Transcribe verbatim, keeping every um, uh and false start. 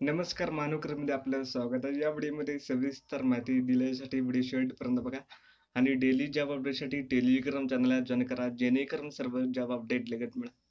नमस्कार मानवकरमध्ये आपलं स्वागत आहे. या व्हिडिओमध्ये सविस्तर माहिती दिल्यासाठी व्हिडिओ शेवटपर्यंत बघा आणि डेली जॉब अपडेटसाठी टेलिग्राम चॅनलला जॉइन करा जेणेकरून सर्व जॉब अपडेट लगेच मिळेल.